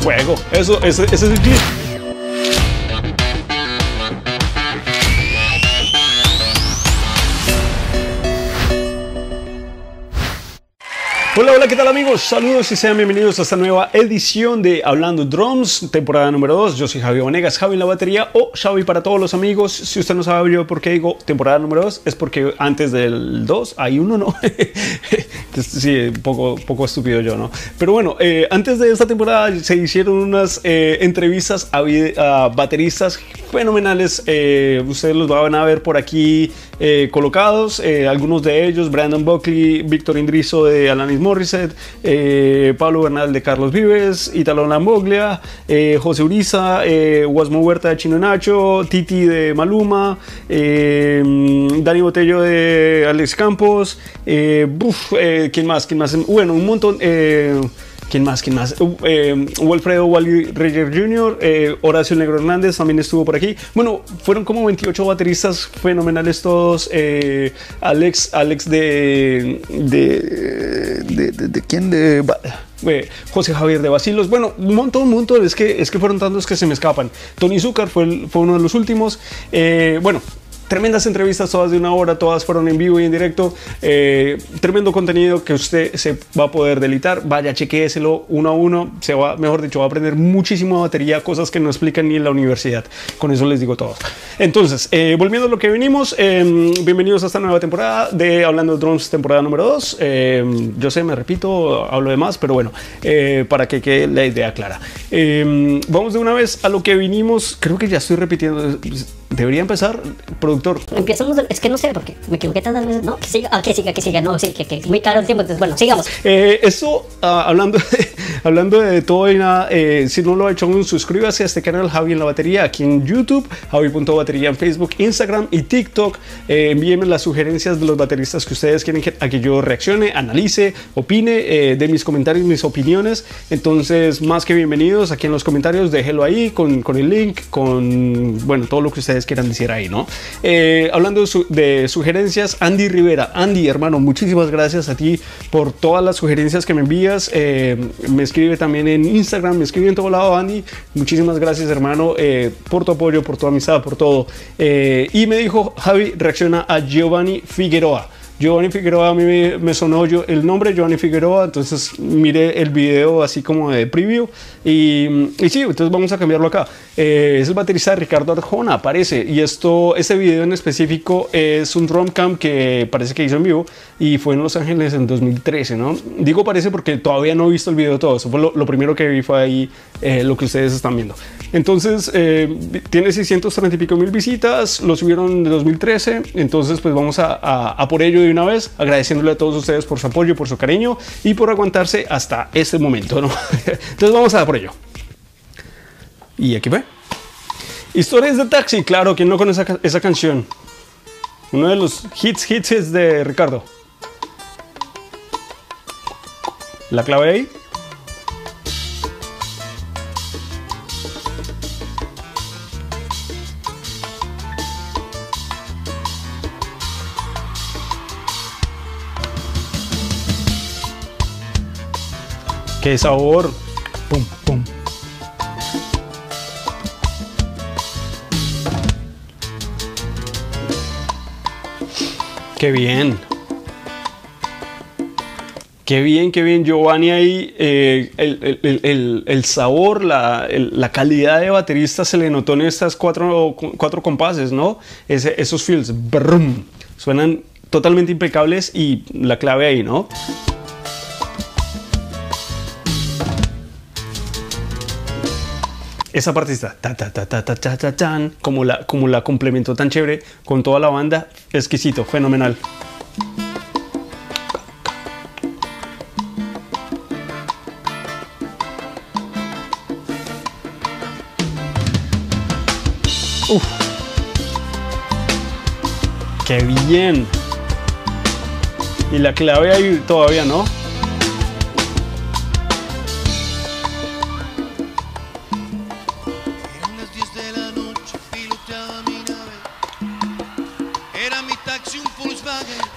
Fuego, ese es el clip. Hola, hola, ¿qué tal amigos? Saludos y sean bienvenidos a esta nueva edición de Hablando Drums, temporada número 2. Yo soy Javi Vanegas, Javi en la batería o Xavi para todos los amigos. Si usted no sabe yo por qué digo temporada número 2, es porque antes del 2 hay uno, ¿no? Sí, poco estúpido yo, ¿no? Pero bueno, antes de esta temporada se hicieron unas entrevistas a bateristas fenomenales. Ustedes los van a ver por aquí colocados. Algunos de ellos, Brandon Buckley, Víctor Indrizo de Alanis Morissette, Pablo Bernal de Carlos Vives, Italo Lamboglia, José Uriza, Guasmo Huerta de Chino Nacho, Titi de Maluma, Dani Botello de Alex Campos, ¿quién más? Bueno, un montón. ¿Quién más? Wilfredo Wally Reyer Jr., Horacio Negro Hernández también estuvo por aquí. Bueno, fueron como 28 bateristas fenomenales todos. Alex de ¿quién? José Javier de Basilos. Bueno, un montón. Es que fueron tantos que se me escapan. Tony Zúcar fue uno de los últimos. Bueno, tremendas entrevistas, todas de una hora, todas fueron en vivo y en directo. Tremendo contenido que usted se va a poder deleitar. Vaya, chequéeselo uno a uno. Mejor dicho, va a aprender muchísimo de batería, cosas que no explican ni en la universidad. Con eso les digo todo. Entonces, volviendo a lo que venimos, bienvenidos a esta nueva temporada de Hablando Drums, temporada número 2. Yo sé, me repito, hablo de más, pero bueno, para que quede la idea clara. Vamos de una vez a lo que vinimos. Creo que ya estoy repitiendo. Debería empezar, productor. Empezamos, es que no sé, porque me equivoqué tantas veces. No, que siga. No, sí, que muy caro el tiempo. Entonces, bueno, sigamos. Esto, hablando de todo y nada, si no lo ha hecho aún, suscríbase a este canal Javi en la batería, aquí en YouTube, Javi.batería en Facebook, Instagram y TikTok. Envíenme las sugerencias de los bateristas que ustedes quieren a que yo reaccione, analice, opine, de mis comentarios, mis opiniones. Entonces, más que bienvenidos aquí en los comentarios, déjelo ahí con el link, con, bueno, todo lo que ustedes quieran decir ahí, ¿no? Hablando de sugerencias, Andy Rivera. Andy, hermano, muchísimas gracias a ti por todas las sugerencias que me envías. Me escribe también en Instagram, me escribe en todo lado, Andy. Muchísimas gracias, hermano, por tu apoyo, por tu amistad, por todo. Y me dijo, Javi, reacciona a Giovanni Figueroa. Giovanni Figueroa, a mí me sonó el nombre Giovanni Figueroa, entonces miré el video así como de preview y sí, entonces vamos a cambiarlo acá. Es el baterista de Ricardo Arjona, parece, y este video en específico es un drum camp que parece que hizo en vivo y fue en Los Ángeles en 2013, ¿no? Digo parece porque todavía no he visto el video todo, eso fue lo primero que vi, fue ahí lo que ustedes están viendo. Entonces, tiene 630 y pico mil visitas, lo subieron en 2013, entonces pues vamos a por ello de una vez, agradeciéndole a todos ustedes por su apoyo, por su cariño y por aguantarse hasta este momento, ¿no? Entonces vamos a por ello. Y aquí fue. Historias de Taxi, claro, ¿quién no conoce esa canción? Uno de los hits de Ricardo. La clave ahí. ¡Qué sabor! ¡Pum, pum! ¡Qué bien! ¡Qué bien, Giovanni ahí! El sabor, la calidad de baterista se le notó en estas cuatro compases, ¿no? Esos feels, brum, suenan totalmente impecables y la clave ahí, ¿no? Esa partista, como la complementó tan chévere con toda la banda, exquisito, fenomenal. Uf. ¡Qué bien! Y la clave ahí todavía, ¿no?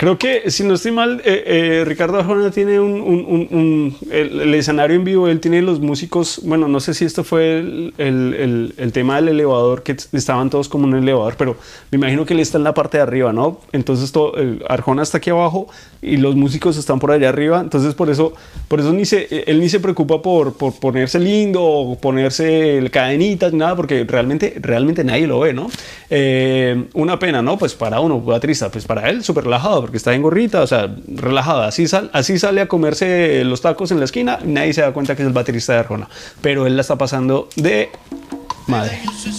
Creo que, si no estoy mal, Ricardo Arjona tiene el escenario en vivo. Él tiene los músicos. Bueno, no sé si esto fue el tema del elevador, que estaban todos como en un elevador, pero me imagino que él está en la parte de arriba, ¿no? Entonces Arjona está aquí abajo y los músicos están por allá arriba. Entonces por eso él ni se preocupa por ponerse lindo o ponerse cadenitas, nada, porque realmente nadie lo ve, ¿no? Una pena, ¿no? Pues para uno, baterista, pues para él súper relajado, porque está en gorrita, o sea, relajada. Así sale a comerse los tacos en la esquina y nadie se da cuenta que es el baterista de Arjona. Pero él la está pasando de madre.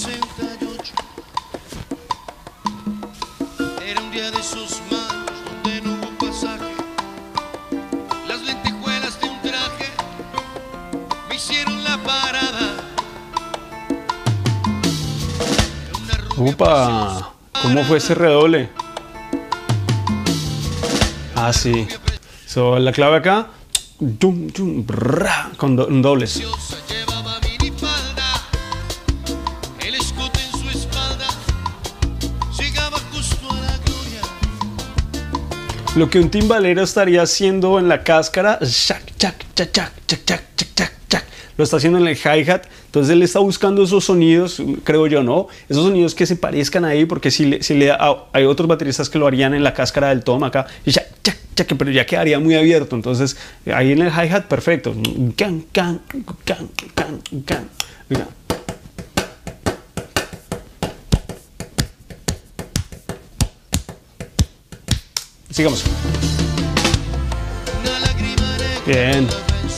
Era un día de esos malos donde no hubo pasaje. Las lentejuelas de un traje me hicieron la parada. ¡Upa! ¿Cómo fue ese redoble? Ah, sí. La clave acá. Con dobles. Llevaba minifalda, el escote en su espalda llegaba justo a la gloria. Lo que un timbalero estaría haciendo en la cáscara, chac, chac, chac, chac, chac, chac, chac, chac, lo está haciendo en el hi-hat. Entonces él está buscando esos sonidos, creo yo, ¿no? Esos sonidos que se parezcan ahí, porque hay otros bateristas que lo harían en la cáscara del tom acá, y chac, chac, chac, pero ya quedaría muy abierto. Entonces ahí en el hi-hat, perfecto. Can, can, can, can, can. Mira. Sigamos. Bien.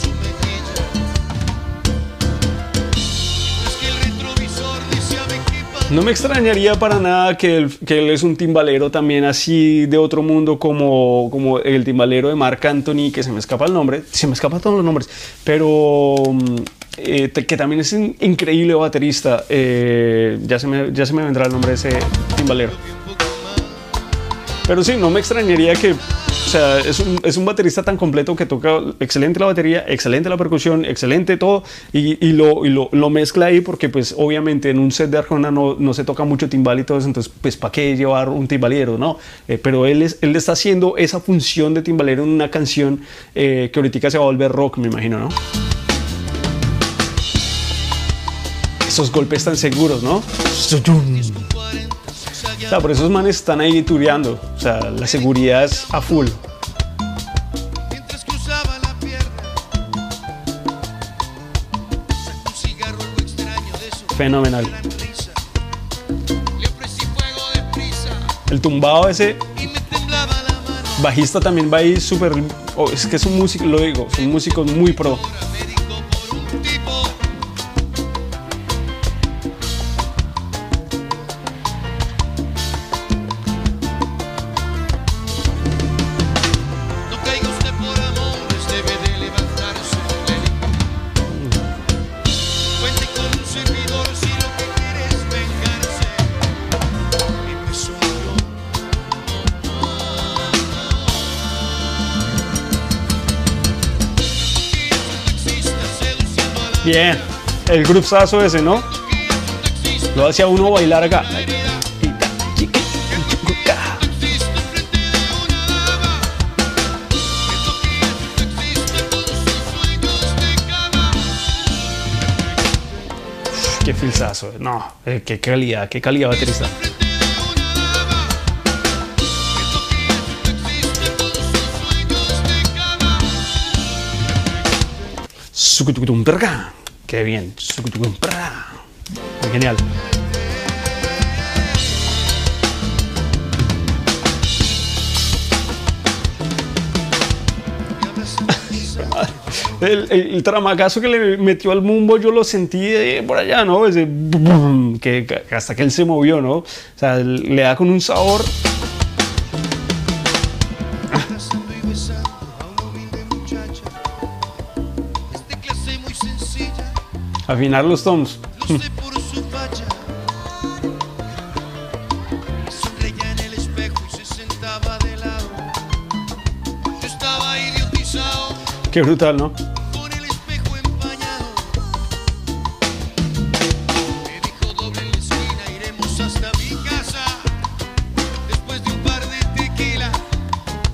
No me extrañaría para nada que él es un timbalero también así de otro mundo, como el timbalero de Marc Anthony, que se me escapa el nombre, se me escapan todos los nombres, pero que también es un increíble baterista. Ya se me vendrá el nombre de ese timbalero. Pero sí, no me extrañaría que, o sea, es un baterista tan completo que toca excelente la batería, excelente la percusión, excelente todo, y lo mezcla ahí, porque pues obviamente en un set de Arjona no se toca mucho timbal y todo eso. Entonces pues ¿para qué llevar un timbalero, no? Pero él está haciendo esa función de timbalero en una canción que ahorita se va a volver rock, me imagino, ¿no? Esos golpes tan seguros, ¿no? O sea, por esos manes están ahí tureando. O sea, la seguridad es a full. Mientras cruzaba la pierna, sacó un cigarro algo extraño de eso. Fenomenal. Le ofrecí fuego deprisa El tumbado ese y me temblaba la mano. bajista también va ahí súper. Es que es un músico, lo digo, son músicos muy pro. Me dijo por un tipo. No caiga usted por amores, debe de levantarse, le dijo. Cuente con un servidor si lo que quiere es vengarse. Y me sonrió. Bien, el grupazo ese, ¿no? Lo hacía uno bailar acá. Qué filzazo, no, qué calidad baterista. Qué bien, genial. El tramagazo que le metió al mumbo yo lo sentí por allá, ¿no? Ese que hasta que él se movió, ¿no? O sea, le da con un sabor. Afinar los toms. Lo sé por su facha. Sonreía en el espejo y se sentaba de lado. Yo estaba idiotizado Qué brutal, ¿no? con el espejo empañado. Me dijo doble en la esquina, iremos hasta mi casa. Después de un par de tequila,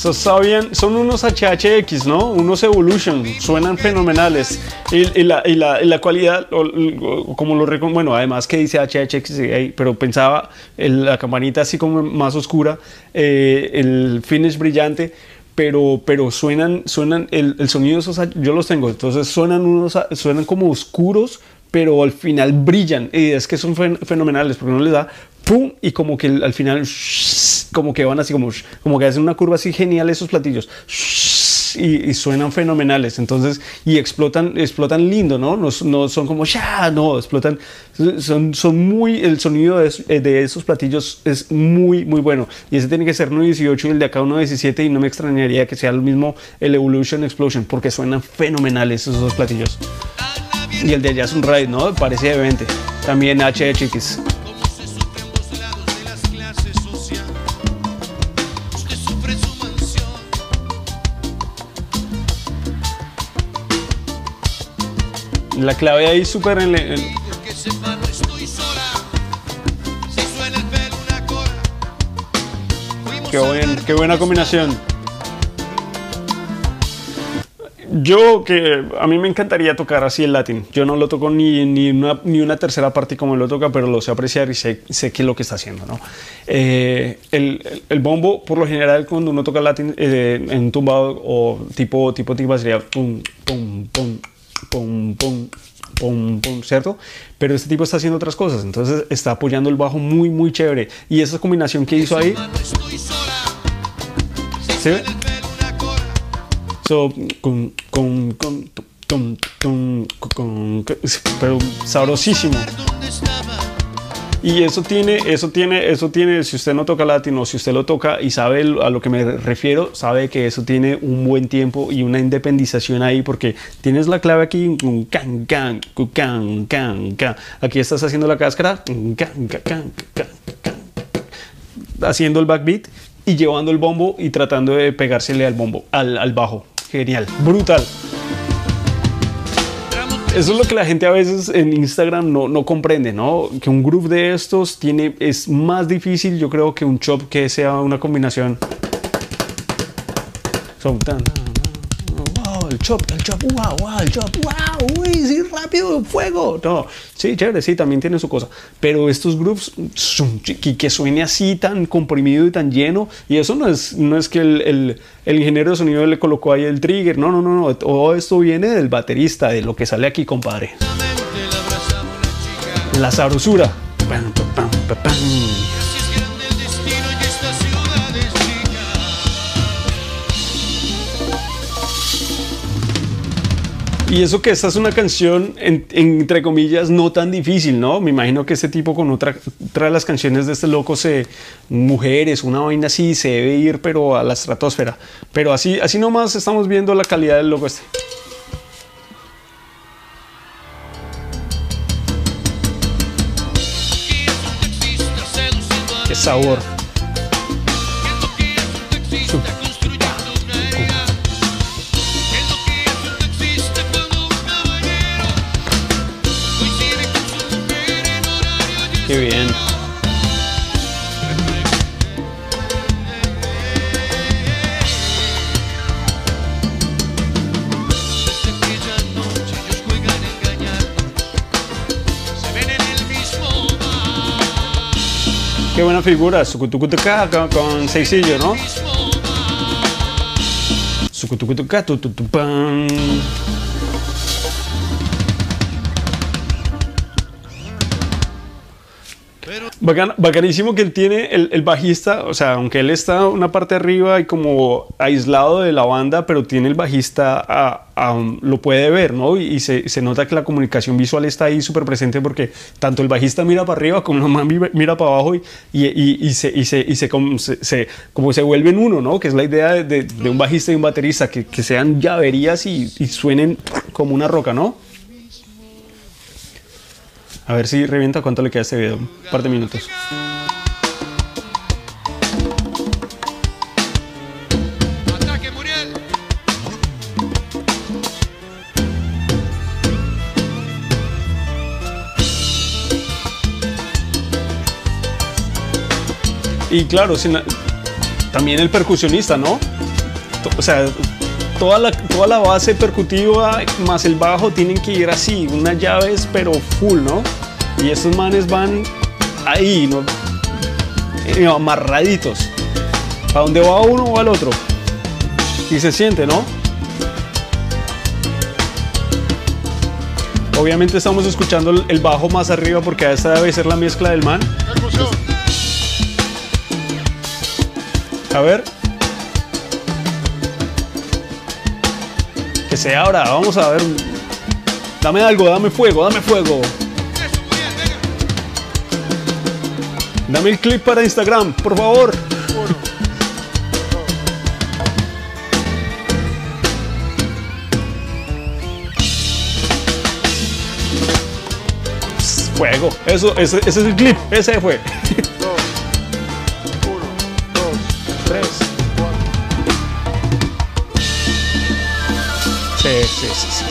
Sabían, son unos HHX, ¿no? Unos Evolution, suenan fenomenales. Y la cualidad, como lo recomiendo, bueno, además que dice HHX, pero pensaba la campanita así como más oscura, el finish brillante. Pero suenan el sonido de esos, yo los tengo, entonces suenan como oscuros, pero al final brillan, y es que son fenomenales porque uno les da pum y como que al final como que van así como que hacen una curva así genial esos platillos y suenan fenomenales, entonces, y explotan lindo, ¿no? No son como ya, no, explotan, son muy, el sonido de esos platillos es muy bueno, y ese tiene que ser 1.18 y el de acá 1.17, y no me extrañaría que sea lo mismo el Evolution Explosion, porque suenan fenomenales esos dos platillos. Y el de allá es un raid, ¿no? Parece de 20. También HHX. Cómo se sufre ambos lados de las clases sociales. Usted sufre en su mansión. La clave ahí súper en Que sepa, no estoy sola. Si suena el pelo una cola. qué buena combinación. Yo, que a mí me encantaría tocar así el latín. Yo no lo toco ni una tercera parte como él lo toca, pero lo sé apreciar y sé qué es lo que está haciendo, ¿no? El bombo, por lo general, cuando uno toca latín en tumbado o tipo sería pum, pum, pum, pum, pum, pum, pum, ¿cierto? Pero este tipo está haciendo otras cosas, entonces está apoyando el bajo muy chévere. Y esa combinación que hizo ahí, ¿sí ve? Pero sabrosísimo. Y eso tiene, si usted no toca latino, si usted lo toca y sabe a lo que me refiero, sabe que eso tiene un buen tiempo y una independización ahí, porque tienes la clave aquí, aquí estás haciendo la cáscara, haciendo el backbeat y llevando el bombo y tratando de pegársele al bombo, al bajo. Genial, brutal. Eso es lo que la gente a veces en Instagram no comprende, ¿no? Que un groove de estos es más difícil, yo creo, que un chop que sea una combinación. Wow, el chop, wow, el chop, wow, uy, sí, rápido, fuego. No, sí, chévere, sí, también tiene su cosa. Pero estos grooves, que suene así tan comprimido y tan lleno, y eso no es que el ingeniero de sonido le colocó ahí el trigger, no, todo esto viene del baterista, de lo que sale aquí, compadre. La sabrosura. Pam, pam, pam, pam. Y eso que esta es una canción, entre comillas, no tan difícil, ¿no? Me imagino que este tipo con otra de las canciones de este loco, mujeres, una vaina así, se debe ir, pero a la estratosfera. Pero así nomás estamos viendo la calidad del loco este. ¡Qué sabor! Qué bien. Qué buena figura, sucutucutuca con seisillo, ¿no? Sucutucutuca, tututupam. Bacanísimo que él tiene el bajista, o sea, aunque él está una parte arriba y como aislado de la banda, pero tiene el bajista, lo puede ver, ¿no? Y se nota que la comunicación visual está ahí súper presente, porque tanto el bajista mira para arriba como la mamá mira para abajo como se vuelven uno, ¿no? Que es la idea de un bajista y un baterista, que sean llaverías y suenen como una roca, ¿no? A ver si revienta. ¿Cuánto le queda a este video? Un par de minutos. Ataque, Muriel. Y claro, también el percusionista, ¿no? o sea, toda la base percutiva más el bajo tienen que ir así, unas llaves pero full, ¿no? Y estos manes van ahí, ¿no? Amarraditos. ¿A dónde va uno o al otro? Y se siente, ¿no? Obviamente estamos escuchando el bajo más arriba porque esta debe ser la mezcla del man. A ver. Que se abra, vamos a ver. Dame algo, dame fuego, dame fuego. Dame el clip para Instagram, por favor. Fuego, eso, ese es el clip, ese fue. 2, 1, 2, 3. 4. Sí.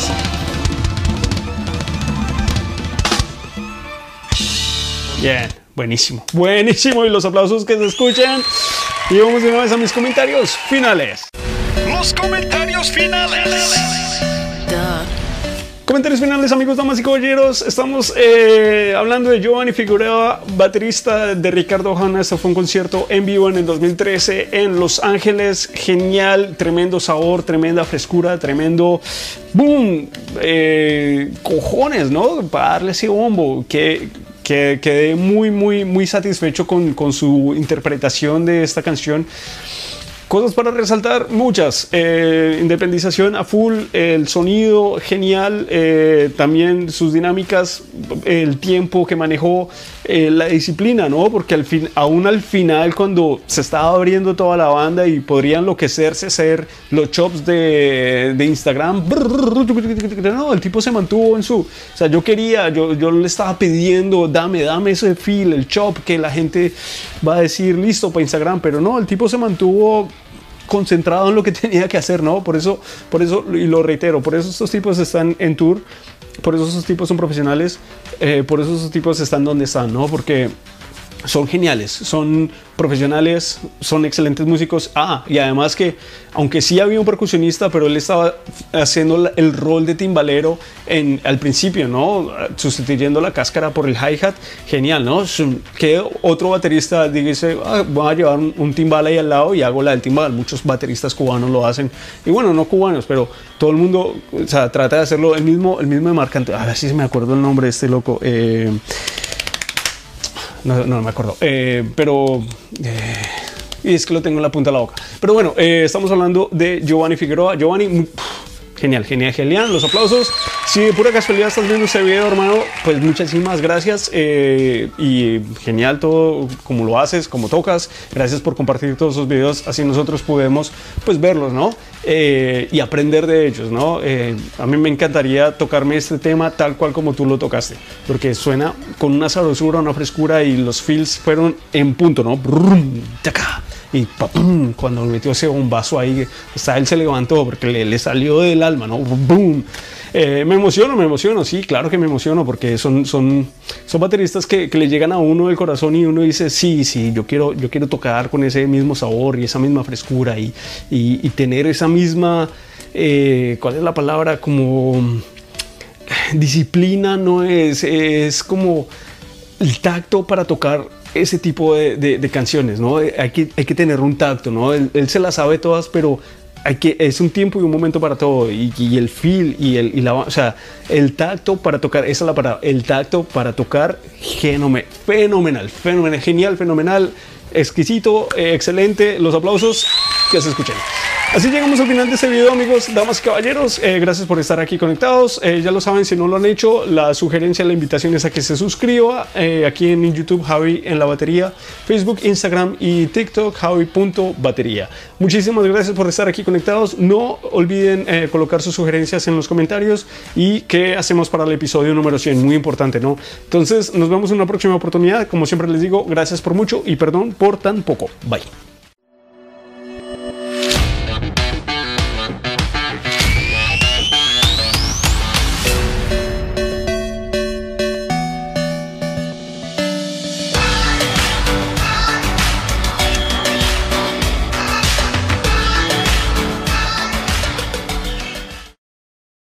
Bien, buenísimo. Buenísimo. Y los aplausos que se escuchan. Y vamos de una vez a mis comentarios finales. Los comentarios finales. Comentarios finales, amigos, damas y caballeros. Estamos hablando de Giovanni Figueroa, baterista de Ricardo Arjona. Este fue un concierto en vivo en el 2013 en Los Ángeles. Genial, tremendo sabor, tremenda frescura, tremendo boom, cojones, ¿no? Para darle ese bombo. Que quedé muy satisfecho con su interpretación de esta canción. Cosas para resaltar, muchas. Independización a full, el sonido genial, también sus dinámicas, el tiempo que manejó, la disciplina, ¿no? Porque aún al final, cuando se estaba abriendo toda la banda y podría enloquecerse, hacer los chops de Instagram, no, el tipo se mantuvo en su... O sea, yo le estaba pidiendo, dame ese feel, el chop, que la gente va a decir, listo para Instagram, pero no, el tipo se mantuvo concentrado en lo que tenía que hacer, ¿no? Por eso, y lo reitero, por eso estos tipos están en tour, por eso estos tipos son profesionales, por eso estos tipos están donde están, ¿no? Porque son geniales, son profesionales, son excelentes músicos. Y además que, aunque sí había un percusionista, pero él estaba haciendo el rol de timbalero al principio, ¿no? Sustituyendo la cáscara por el hi-hat. Genial, ¿no? Que otro baterista dice, voy a llevar un timbal ahí al lado y hago la del timbal. Muchos bateristas cubanos lo hacen. Y bueno, no cubanos, pero todo el mundo, o sea, trata de hacerlo el mismo de Marcante. A ver si me acuerdo el nombre de este loco. No me acuerdo, pero y es que lo tengo en la punta de la boca. Pero bueno, estamos hablando de Giovanni Figueroa. Giovanni, genial. Los aplausos. Si de pura casualidad estás viendo este video, hermano, pues muchísimas gracias. Y genial todo como lo haces, como tocas. Gracias por compartir todos esos videos. Así nosotros podemos pues verlos, ¿no? Y aprender de ellos, ¿no? A mí me encantaría tocarme este tema tal cual como tú lo tocaste, porque suena con una sabrosura, una frescura y los feels fueron en punto, ¿no? Brum, taca. Y papum, cuando metió ese bombazo ahí, hasta él se levantó porque le salió del alma, ¿no? Boom. Me emociono, sí, claro que me emociono porque son bateristas que le llegan a uno del corazón y uno dice, sí, yo quiero tocar con ese mismo sabor y esa misma frescura y tener esa misma, ¿cuál es la palabra? Como disciplina, no es como el tacto para tocar ese tipo de canciones, ¿no? Hay que tener un tacto, ¿no? Él se las sabe todas, pero es un tiempo y un momento para todo, y el feel o sea, el tacto para tocar, esa es la palabra, el tacto para tocar, fenomenal, genial, exquisito, excelente. Los aplausos que se escuchen. Así llegamos al final de este video, amigos, damas y caballeros. Gracias por estar aquí conectados. Ya lo saben, si no lo han hecho, la sugerencia, la invitación es a que se suscriba aquí en YouTube, Javi en la batería, Facebook, Instagram y TikTok, Javi.batería. Muchísimas gracias por estar aquí conectados. No olviden colocar sus sugerencias en los comentarios y qué hacemos para el episodio número 100, muy importante, ¿no? Entonces, nos vemos en una próxima oportunidad. Como siempre les digo, gracias por mucho y perdón por tan poco. Bye.